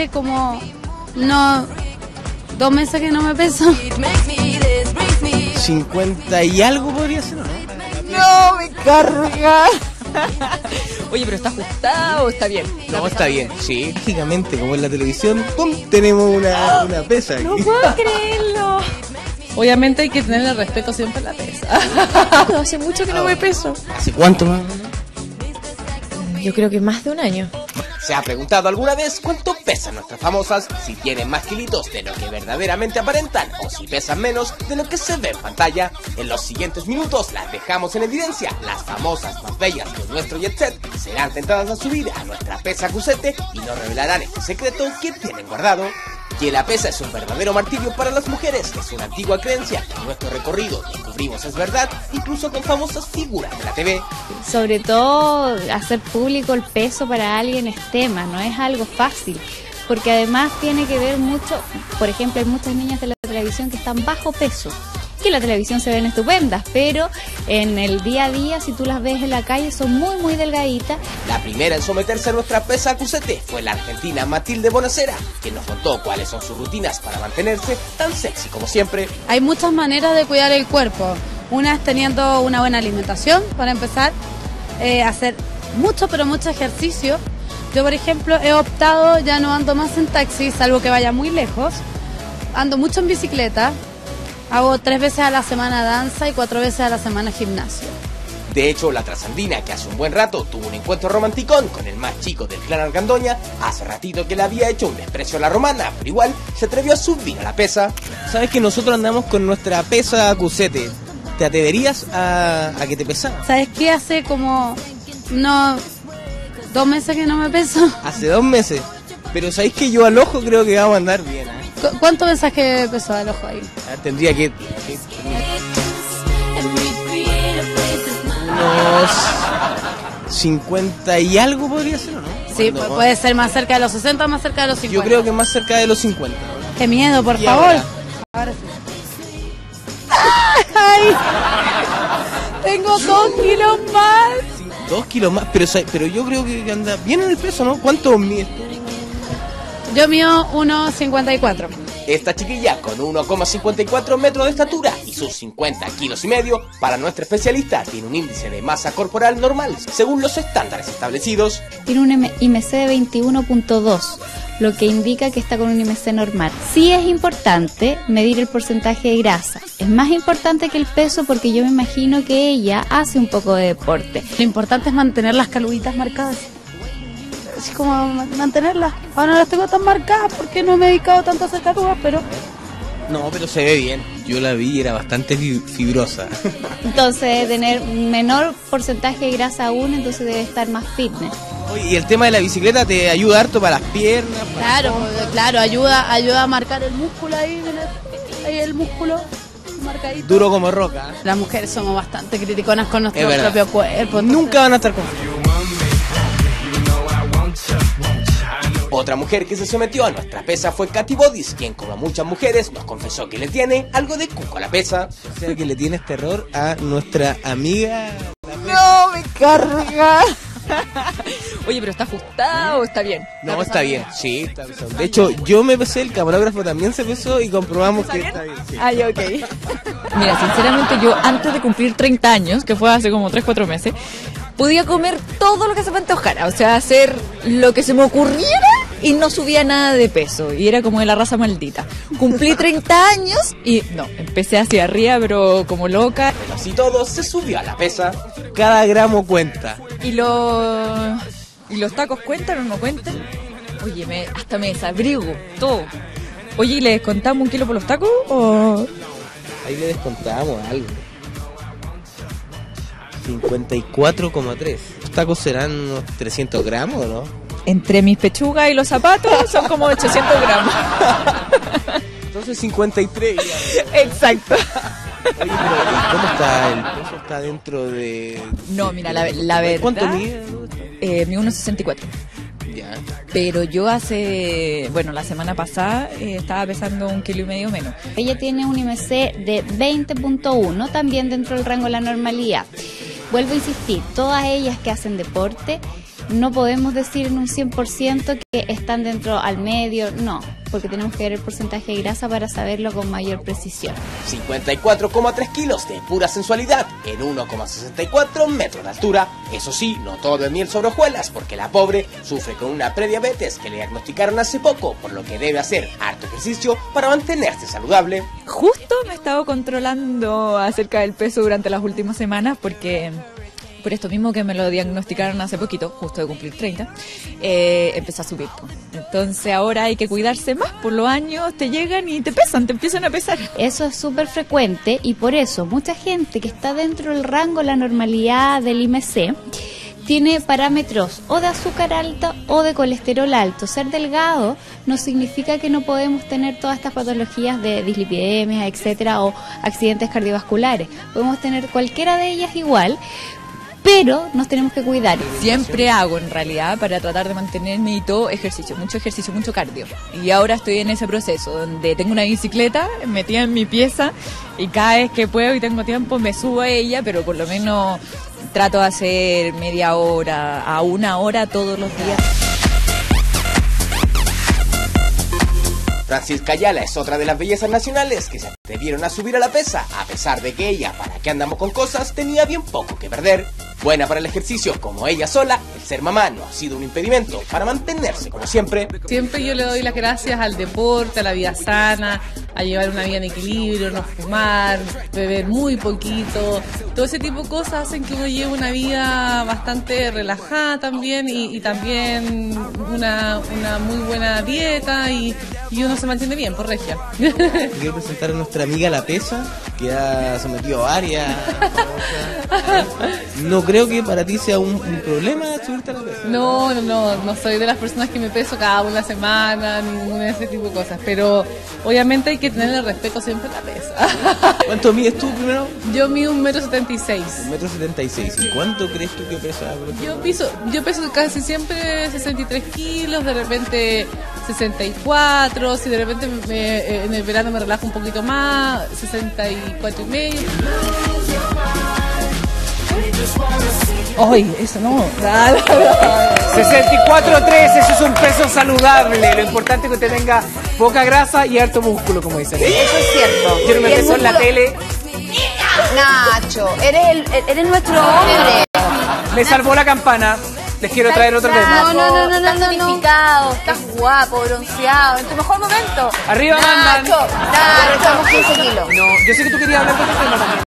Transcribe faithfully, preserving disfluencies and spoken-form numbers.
hace como no dos meses que no me peso. cincuenta y algo podría ser, ¿no? No, me carga. Oye, pero ¿está ajustado o está bien? No, está bien, sí. Lógicamente, como en la televisión, ¡pum!, tenemos una, una pesa aquí. No puedo creerlo. Obviamente hay que tenerle respeto siempre a la pesa. Hace mucho que no me peso. ¿Hace cuánto más? Yo creo que más de un año. ¿Se ha preguntado alguna vez cuánto pesan nuestras famosas? Si tienen más kilitos de lo que verdaderamente aparentan o si pesan menos de lo que se ve en pantalla. En los siguientes minutos las dejamos en evidencia. Las famosas más bellas de nuestro jet set serán tentadas a subir a nuestra pesa crucete y nos revelarán este secreto que tienen guardado. Que la pesa es un verdadero martirio para las mujeres es una antigua creencia que en nuestro recorrido descubrimos es verdad, incluso con famosas figuras de la T V. Sobre todo hacer público el peso para alguien es tema, no es algo fácil, porque además tiene que ver mucho, por ejemplo, hay muchas niñas de la televisión que están bajo peso, que en la televisión se ven estupendas, pero en el día a día, si tú las ves en la calle, son muy muy delgaditas. La primera en someterse a nuestra pesa crucete fue la argentina Matilde Bonacera, quien nos contó cuáles son sus rutinas para mantenerse tan sexy como siempre. Hay muchas maneras de cuidar el cuerpo. Una es teniendo una buena alimentación, para empezar, eh, hacer mucho pero mucho ejercicio. Yo, por ejemplo, he optado, ya no ando más en taxi, salvo que vaya muy lejos. Ando mucho en bicicleta. Hago tres veces a la semana danza y cuatro veces a la semana gimnasio. De hecho, la trasandina, que hace un buen rato tuvo un encuentro romanticón con el más chico del clan Argandoña, hace ratito que le había hecho un desprecio a la romana, pero igual se atrevió a subir a la pesa. ¿Sabes que nosotros andamos con nuestra pesa crucete? ¿Te atreverías a, a que te pesara? ¿Sabes qué? Hace como no dos meses que no me peso. Hace dos meses. Pero ¿sabéis que yo al ojo creo que vamos a andar bien? ¿eh? ¿Cu- ¿Cuánto pensás que pesó el ojo ahí? A ver, tendría que... que unos cincuenta y algo podría ser, ¿o no? Sí, Cuando- pu- puede ser más cerca de los sesenta o más cerca de los cincuenta. Yo creo que más cerca de los cincuenta. Qué miedo, por ¿Y favor. ahora? Ahora sí. ¡Ay! Tengo dos kilos más. Sí, dos kilos más, pero, sa- pero yo creo que anda bien en el peso, ¿no? ¿Cuánto mides tú? Yo mío uno cincuenta y cuatro. Esta chiquilla con uno coma cincuenta y cuatro metros de estatura y sus cincuenta kilos y medio, para nuestra especialista tiene un índice de masa corporal normal, según los estándares establecidos. Tiene un M- I M C de veintiuno punto dos, lo que indica que está con un I M C normal. Sí es importante medir el porcentaje de grasa. Es más importante que el peso porque yo me imagino que ella hace un poco de deporte. Lo importante es mantener las caluditas marcadas. Así como ma- mantenerlas. Ahora no las tengo tan marcadas porque no me he dedicado tanto a hacer calugas, pero... No, pero se ve bien. Yo la vi y era bastante fi- fibrosa. Entonces, tener menor porcentaje de grasa aún, entonces debe estar más fitness. Oye, y el tema de la bicicleta te ayuda harto para las piernas. para- Claro, porque, claro, ayuda, ayuda a marcar el músculo ahí, mira, ahí el músculo marcadito. Duro como roca. ¿eh? Las mujeres somos bastante criticonas con nuestro Es verdad. propio cuerpo. entonces- Nunca van a estar con... Otra mujer que se sometió a nuestra pesa fue Katy Bodis, quien como a muchas mujeres nos confesó que le tiene algo de cuco a la pesa. O sea, que le tienes terror a nuestra amiga... No, me carga. Oye, pero ¿está ajustado o está bien? No, está bien, sí. Está pesado. De hecho, yo me pesé, el camarógrafo también se pesó y comprobamos que está bien. Sí. Ay, ok. Mira, sinceramente yo antes de cumplir treinta años, que fue hace como tres, cuatro meses, podía comer todo lo que se me antojara, o sea, hacer lo que se me ocurriera y no subía nada de peso, y era como de la raza maldita. Cumplí treinta años y no, empecé hacia arriba, pero como loca. Pero así todo, se subió a la pesa. Cada gramo cuenta. ¿Y los, y los tacos cuentan o no cuentan? Oye, me, hasta me desabrigo, todo. Oye, ¿y les contamos un kilo por los tacos o...? Ahí le descontamos algo. cincuenta y cuatro coma tres. Los tacos serán unos trescientos gramos, ¿no? Entre mis pechugas y los zapatos son como ochocientos gramos. Entonces cincuenta y tres. Ya. Exacto. Oye, pero ¿y cómo está? ¿El peso está dentro de...? No, mira, la, la verdad... ¿Cuánto mide? Eh, mi uno sesenta y cuatro. Ya. Pero yo hace... Bueno, la semana pasada eh, estaba pesando un kilo y medio menos. Ella tiene un I M C de veinte punto uno, también dentro del rango de la normalidad. Vuelvo a insistir, todas ellas que hacen deporte no podemos decir en un cien por ciento que están dentro al medio, no, porque tenemos que ver el porcentaje de grasa para saberlo con mayor precisión. cincuenta y cuatro coma tres kilos de pura sensualidad en uno coma sesenta y cuatro metros de altura. Eso sí, no todo es miel sobre hojuelas, porque la pobre sufre con una prediabetes que le diagnosticaron hace poco, por lo que debe hacer harto ejercicio para mantenerse saludable. Justo me he estado controlando acerca del peso durante las últimas semanas porque por esto mismo que me lo diagnosticaron hace poquito, justo de cumplir treinta, eh, empecé a subir. Entonces ahora hay que cuidarse más, por los años te llegan y te pesan, te empiezan a pesar. Eso es súper frecuente y por eso mucha gente que está dentro del rango de la normalidad del I M C tiene parámetros o de azúcar alta o de colesterol alto. Ser delgado no significa que no podemos tener todas estas patologías de dislipidemia, etcétera, o accidentes cardiovasculares. Podemos tener cualquiera de ellas igual, pero nos tenemos que cuidar. Siempre hago en realidad para tratar de mantenerme y todo ejercicio, mucho ejercicio, mucho cardio. Y ahora estoy en ese proceso donde tengo una bicicleta metida en mi pieza y cada vez que puedo y tengo tiempo me subo a ella, pero por lo menos trato de hacer media hora a una hora todos los días. Francisca Ayala es otra de las bellezas nacionales que se atrevieron a subir a la pesa, a pesar de que ella, para qué andamos con cosas, tenía bien poco que perder. Buena para el ejercicio como ella sola, el ser mamá no ha sido un impedimento para mantenerse como siempre. Siempre yo le doy las gracias al deporte, a la vida sana, a llevar una vida en equilibrio, no fumar, beber muy poquito. Todo ese tipo de cosas hacen que uno lleve una vida bastante relajada también y, y también una, una muy buena dieta y, y uno se mantiene bien, por regia. Quiero presentar a nuestra amiga La Pesa, que ha sometido a varias cosas. No creo que para ti sea un, un problema subirte a la pesa. No, no, no, no soy de las personas que me peso cada una semana, ninguna de ese tipo de cosas, pero obviamente hay que tenerle respeto siempre a la pesa. ¿Cuánto mides tú primero? Yo mido un metro setenta y seis. Un metro setenta y seis. ¿Y cuánto crees tú que pesa? Yo piso, yo peso casi siempre sesenta y tres kilos, de repente sesenta y cuatro, si de repente me, en el verano me relajo un poquito más, sesenta y cuatro y medio. ¡Ay, eso no! sesenta y cuatro punto tres, eso es un peso saludable. Lo importante es que usted tenga poca grasa y harto músculo, como dicen. Eso es cierto. Yo no me Y el empezó en la músculo- tele. Nacho, eres, el, eres nuestro hombre. Me salvó la campana. Les quiero traer otro tema. No, no, no, no, no, estás tonificado, estás guapo, bronceado, en tu mejor momento. Arriba mandan. Nacho, Nacho, estamos quince kilos. No, yo sé que tú querías hablar de este tema también.